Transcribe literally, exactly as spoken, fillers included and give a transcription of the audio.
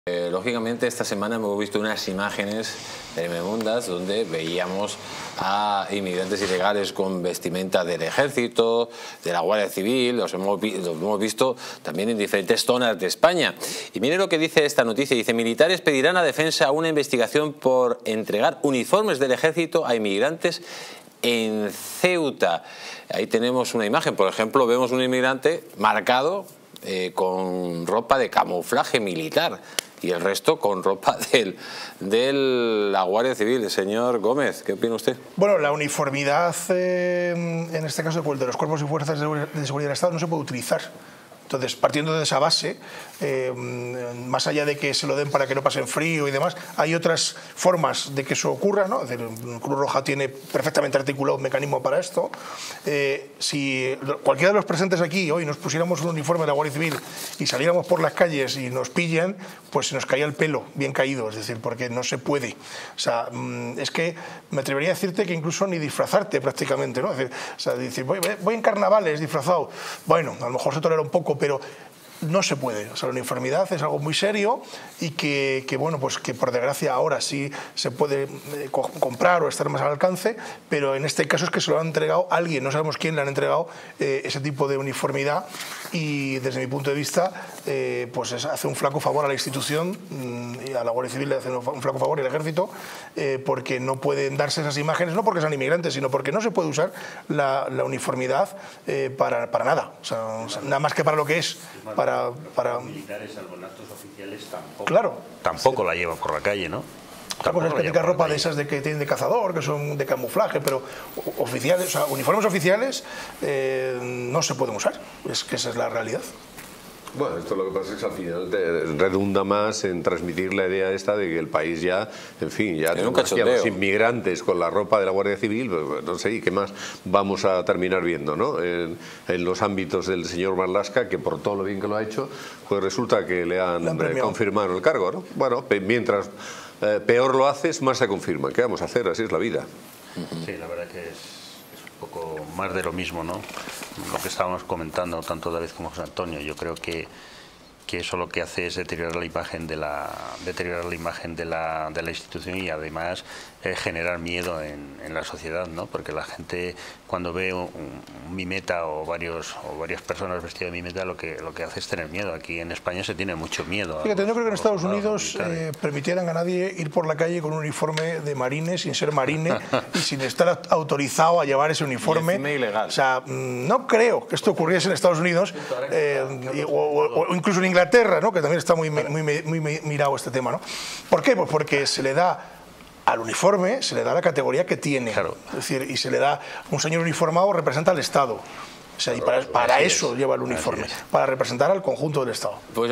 Eh, lógicamente esta semana hemos visto unas imágenes tremendas donde veíamos a inmigrantes ilegales con vestimenta del ejército, de la Guardia Civil, los hemos, vi los hemos visto también en diferentes zonas de España. Y mire lo que dice esta noticia, dice: militares pedirán a Defensa una investigación por entregar uniformes del ejército a inmigrantes en Ceuta. Ahí tenemos una imagen, por ejemplo, vemos un inmigrante marcado eh, con ropa de camuflaje militar, y el resto con ropa del, de la Guardia Civil. Señor Gómez, ¿qué opina usted? Bueno, la uniformidad, eh, en este caso, de los cuerpos y fuerzas de seguridad del Estado no se puede utilizar. Entonces, partiendo de esa base, eh, más allá de que se lo den para que no pasen frío y demás, hay otras formas de que eso ocurra, ¿no? Es decir, Cruz Roja tiene perfectamente articulado un mecanismo para esto. Eh, si cualquiera de los presentes aquí hoy nos pusiéramos un uniforme de la Guardia Civil y saliéramos por las calles y nos pillan, pues se nos caía el pelo bien caído, es decir, porque no se puede. O sea, es que me atrevería a decirte que incluso ni disfrazarte prácticamente, ¿no? Es decir, o sea, decir voy, voy en carnavales disfrazado, bueno, a lo mejor se tolera un poco, pero no se puede. O sea, la uniformidad es algo muy serio y que, que, bueno, pues que por desgracia ahora sí se puede eh, co comprar o estar más al alcance, pero en este caso es que se lo han entregado a alguien, no sabemos quién le han entregado eh, ese tipo de uniformidad, y desde mi punto de vista eh, pues es, hace un flaco favor a la institución, mmm, y a la Guardia Civil le hace un flaco favor y al Ejército, eh, porque no pueden darse esas imágenes, no porque sean inmigrantes, sino porque no se puede usar la, la uniformidad eh, para, para nada, o sea, o sea, nada más que para lo que es, para Para, para... Los militares, salvo en actos oficiales, tampoco, claro, tampoco sí. la llevan por la calle, ¿no? Tampoco es típica ropa de esas de que tienen de cazador, que son de camuflaje, pero oficiales, o sea, uniformes oficiales eh, no se pueden usar, es que esa es la realidad. Bueno, esto lo que pasa es que al final te redunda más en transmitir la idea esta de que el país ya, en fin, ya tenemos a los inmigrantes con la ropa de la Guardia Civil, pues, no sé, y qué más vamos a terminar viendo, ¿no? En, en los ámbitos del señor Marlaska, que por todo lo bien que lo ha hecho, pues resulta que le han, le han confirmado el cargo, ¿no? Bueno, mientras eh, peor lo haces, más se confirma. ¿Qué vamos a hacer? Así es la vida. Sí, la verdad que es un poco más de lo mismo, ¿no? Lo que estábamos comentando tanto David como José Antonio, yo creo que, que eso lo que hace es deteriorar la imagen de la, deteriorar la, imagen de la, de la institución, y además eh, generar miedo en, en la sociedad, ¿no? Porque la gente, cuando ve un, un mimeta o, varios, o varias personas vestidas de mimeta, lo que, lo que hace es tener miedo. Aquí en España se tiene mucho miedo. Fíjate, los, no creo que en Estados Unidos eh, permitieran a nadie ir por la calle con un uniforme de marine, sin ser marine y sin estar autorizado a llevar ese uniforme. Ilegal. O sea, no creo que esto ocurriese en Estados Unidos, eh, o, o, o incluso en Inglaterra, ¿no? Que también está muy, muy, muy, muy mirado este tema, ¿no? ¿Por qué? Pues porque se le da al uniforme, se le da la categoría que tiene, claro. Es decir, y se le da, un señor uniformado representa al Estado, o sea, y para, para eso lleva el uniforme, para representar al conjunto del Estado. Pues